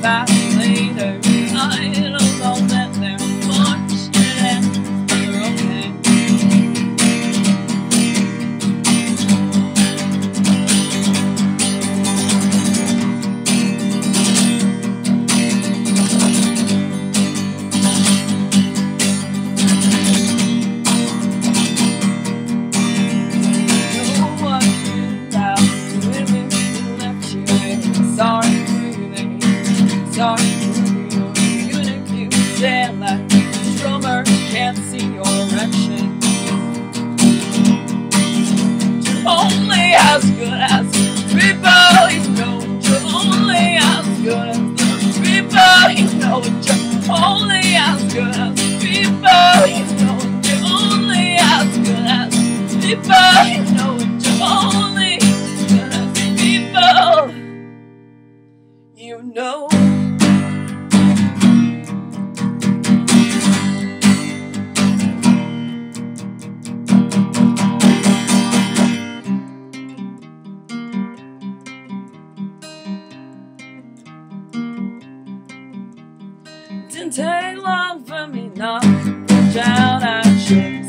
back later. I don't know that they're fortunate, they're okay. Sorry, you think you said like the drummer can't see your direction. You're only as good as people you know. You're only as good as the people you know. You're only as good as people you know. You're only as good as people you know. You're only as good as people you know. Didn't take long for me not to reach out at you.